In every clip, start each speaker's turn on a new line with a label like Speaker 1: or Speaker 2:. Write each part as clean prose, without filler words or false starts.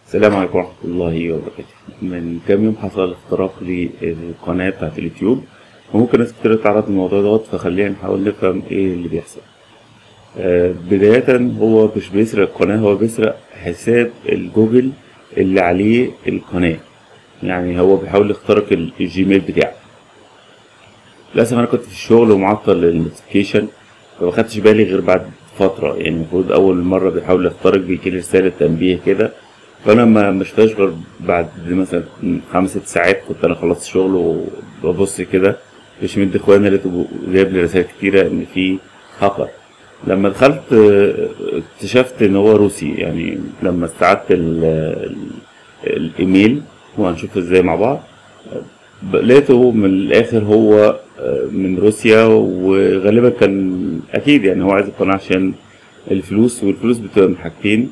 Speaker 1: السلام عليكم ورحمة الله وبركاته. من كام يوم حصل اختراق للقناة بتاعت اليوتيوب، وممكن ناس كتير تعرض الموضوع دوت، فخلينا نحاول نفهم ايه اللي بيحصل. بداية هو مش بيسرق القناة، هو بيسرق حساب الجوجل اللي عليه القناة. يعني هو بيحاول يخترق الجيميل بتاعه. للأسف أنا كنت في الشغل ومعطل النوتيفيكيشن، فما خدتش بالي غير بعد فترة. يعني المفروض أول مرة بيحاول يخترق بيجيلي رسالة تنبيه كده، فانا ما مشفتهاش غير بعد مثلا 5 6 ساعات. كنت انا خلصت شغل وببص كده مش مد اخوانا، لقيته جايب لي رسائل كتيره ان في هاكر. لما دخلت اكتشفت ان هو روسي. يعني لما استعدت الايميل وهنشوف ازاي مع بعض، لقيته من الاخر هو من روسيا، وغالبا كان اكيد يعني هو عايز القناه عشان الفلوس، والفلوس بتبقى من حاجتين.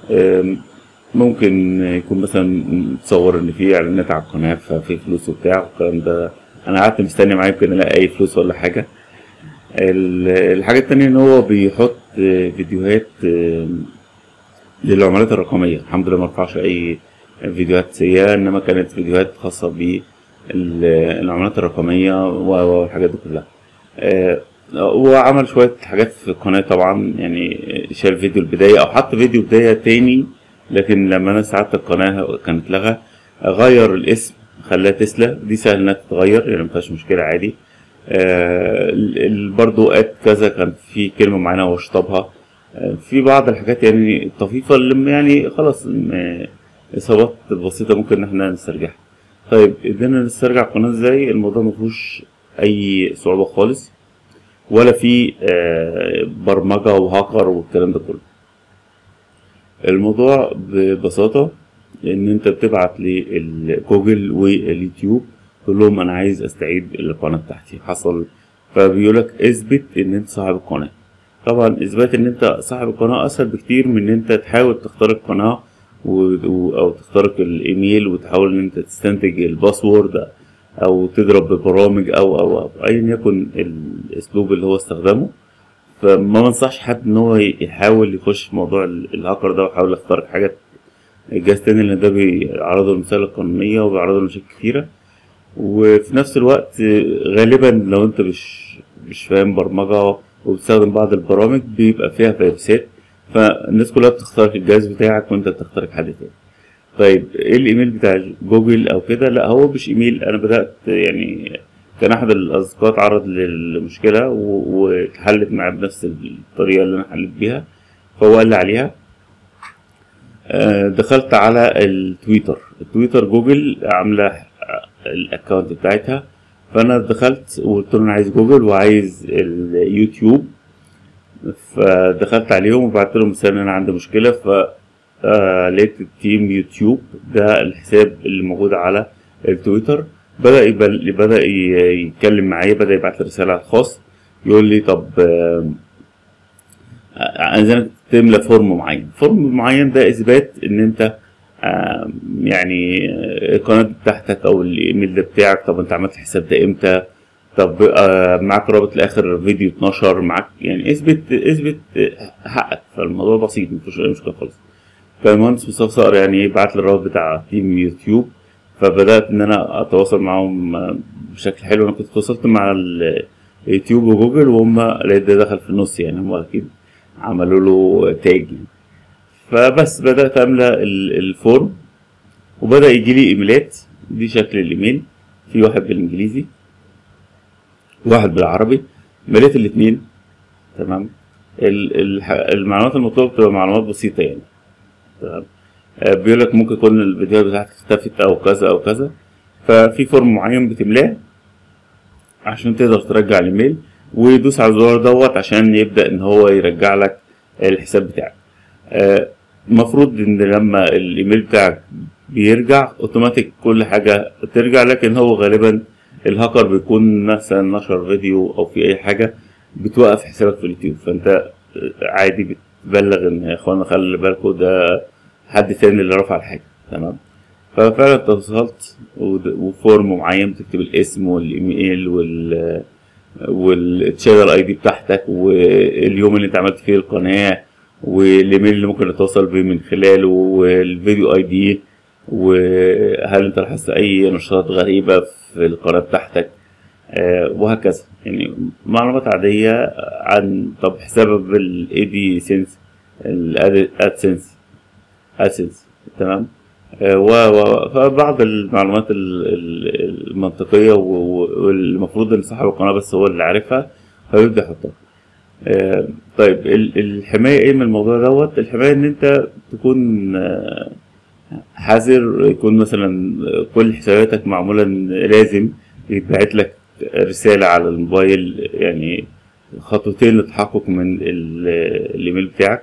Speaker 1: ممكن يكون مثلا متصور ان في اعلانات على القناه ففي فلوس وبتاع والكلام ده. انا قعدت مستني معاه يمكن الاقي اي فلوس ولا حاجه. الحاجه التانية ان هو بيحط فيديوهات للعملات الرقميه. الحمد لله ما رفعش اي فيديوهات سيئه، انما كانت فيديوهات خاصه بالعملات الرقميه والحاجات دي كلها. وعمل شويه حاجات في القناه طبعا، يعني شال فيديو البدايه او حط فيديو بدايه تاني، لكن لما انا ساعدت القناة كانت لغى. غير الاسم خلاها تسلا، دي سهل انها تتغير يعني مفيهاش مشكلة عادي. برضو كذا كان في كلمة معينة هو شطبها. في بعض الحاجات يعني الطفيفة اللي يعني خلاص اصابات بسيطة ممكن ان احنا نسترجعها. طيب قدرنا نسترجع القناة ازاي؟ الموضوع مفيهوش اي صعوبة خالص، ولا في برمجة وهاكر والكلام ده كله. الموضوع ببساطة ان انت بتبعت لجوجل واليوتيوب تقول لهم انا عايز استعيد القناة بتاعتي. حصل فبيقولك اثبت ان انت صاحب القناة. طبعا اثبات ان انت صاحب القناة اسهل بكتير من ان انت تحاول تخترق القناة او تخترق الايميل وتحاول ان انت تستنتج الباسورد او تضرب ببرامج او ايا يكن الاسلوب اللي هو استخدمه. فما بنصحش حد ان هو يحاول يخش في موضوع الهاكر ده ويحاول يخترق حاجات جهاز تاني، لان ده بيعرضه للمسائل القانونية وبيعرضه لمشاكل كتيرة. وفي نفس الوقت غالبا لو انت مش فاهم برمجة وبتستخدم بعض البرامج بيبقى فيها فيروسات، فالناس كلها بتخترق الجهاز بتاعك وانت بتخترق حد تاني. طيب ايه الايميل بتاع جوجل او كده؟ لا هو مش ايميل. انا بدأت يعني كان احد الاصدقاء اتعرض للمشكلة واتحلت معاه بنفس الطريقة اللي انا حلت بيها، فهو قال لي عليها. دخلت على التويتر جوجل عاملة الاكونت بتاعتها، فانا دخلت وقلت له انا عايز جوجل وعايز اليوتيوب. فدخلت عليهم وبعت لهم مثلا ان انا عندي مشكلة. لقيت تيم يوتيوب ده الحساب اللي موجود على التويتر. بدأ يتكلم معايا، بدأ يبعت لي رسالة على الخاص يقول لي طب عايزينك تملى فورم معين ده اثبات ان انت يعني القناة بتاعتك او الايميل ده بتاعك. طب انت عملت الحساب ده امتى؟ طب معاك رابط لاخر فيديو 12 معاك، يعني اثبت حقك. فالموضوع بسيط مفيش اي مشكلة خالص. فالمهندس مصطفى صقر يعني يبعت لي الرابط بتاع تيم يوتيوب، فبدأت ان انا اتواصل معاهم بشكل حلو. انا كنت تواصلت مع اليوتيوب وجوجل وهم لقيت ده دخل في النص، يعني هم اكيد عملوا له تاج. فبس بدأت املى الفورم وبدأ يجي لي ايميلات. دي شكل الايميل، في واحد بالانجليزي وواحد بالعربي. مليت الاتنين تمام. المعلومات المطلوبة بتبقى معلومات بسيطة يعني تمام. بيقول لك ممكن يكون الفيديوهات بتاعتك اختفت او كذا او كذا. ففي فورم معين بتملاه عشان تقدر ترجع الايميل، ويدوس على الزرار دوت عشان يبدأ ان هو يرجع لك الحساب بتاعك. المفروض ان لما الايميل بتاعك بيرجع اوتوماتيك كل حاجة ترجع، لكن هو غالبا الهاكر بيكون مثلا نشر فيديو او في اي حاجة بتوقف حسابك في اليوتيوب. فانت عادي بتبلغ ان يا اخوانا خلي بالكوا ده حد تاني اللي رفع الحاجة تمام. ففعلا اتصلت وفورم معين بتكتب الاسم والايميل والتشانل اي دي بتاعتك واليوم اللي انت عملت فيه القناة والايميل اللي ممكن نتواصل بيه من خلاله، والفيديو اي دي، وهل انت لاحظت اي نشاطات غريبة في القناة بتاعتك، وهكذا. يعني معلومات عادية عن طب حسابك بالاي دي سنس، الادسنس، تمام. فبعض المعلومات المنطقية والمفروض ان صاحب القناة بس هو اللي عارفها، فبيبدأ يحطها. طيب الحماية ايه من الموضوع دوت؟ الحماية ان انت تكون حذر، يكون مثلا كل حساباتك معمولة لازم يتبعت لك رسالة على الموبايل، يعني خطوتين للتحقق من الايميل بتاعك.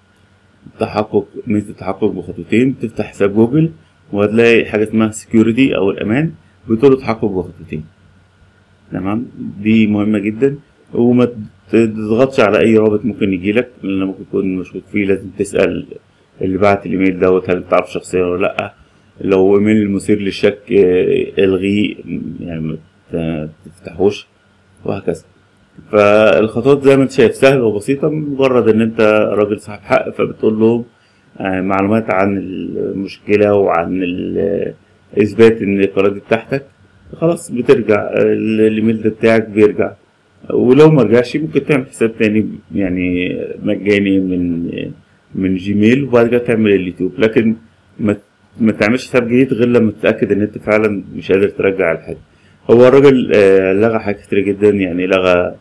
Speaker 1: ميزة التحقق بخطوتين، تفتح حساب جوجل وهتلاقي حاجة اسمها سكيورتي أو الأمان، بتقول تحقق بخطوتين، تمام. دي مهمة جدا. وما تضغطش على أي رابط ممكن يجيلك، لأن ممكن يكون مشكوك فيه. لازم تسأل اللي بعت الإيميل دوت هل تعرف شخصيا ولا لأ. لو إيميل مثير للشك الغيه، يعني ما تفتحوش، وهكذا. فالخطوات زي ما انت شايف سهلة وبسيطة، مجرد ان انت راجل صاحب حق فبتقول لهم معلومات عن المشكلة وعن اثبات ان القناة دي بتاعتك، خلاص بترجع الايميل ده بتاعك بيرجع. ولو ما رجعش ممكن تعمل حساب تاني يعني مجاني من جيميل، وبعد كده تعمل اليوتيوب. لكن ما تعملش حساب جديد غير لما تتأكد ان انت فعلا مش قادر ترجع الحاجة. هو الراجل لغى حاجات كتير جدا، يعني لغى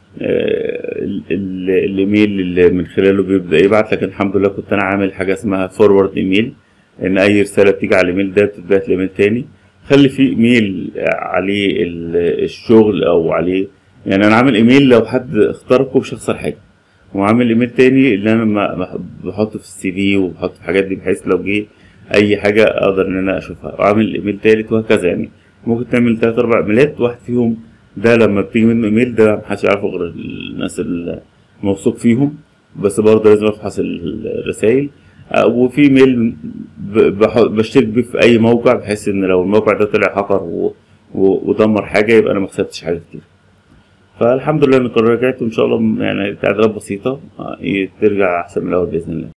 Speaker 1: الايميل اللي من خلاله بيبدأ يبعت. لكن الحمد لله كنت انا عامل حاجة اسمها فورورد ايميل، ان اي رسالة بتيجي على الايميل ده بتتبعت لايميل تاني. خلي فيه ايميل عليه الشغل او عليه، يعني انا عامل ايميل لو حد اخترقه مش هيخسر حاجة، وعامل ايميل تاني اللي انا بحطه في السي في وبحط في الحاجات دي، بحيث لو جه اي حاجة اقدر ان انا اشوفها. وعامل ايميل تالت وهكذا. يعني ممكن تعمل 3 4 ايميلات، واحد فيهم ده لما بتيجي منه ايميل ده محدش يعرفه غير الناس الموثوق فيهم، بس برضه لازم افحص الرسايل. وفي ايميل بشترك بيه في اي موقع، بحيث ان لو الموقع ده طلع هاكر ودمر حاجة يبقى انا مخسرتش حاجة كتير. فالحمد لله ان القناة رجعت، وان شاء الله يعني تعديلات بسيطة ترجع احسن من الاول باذن الله.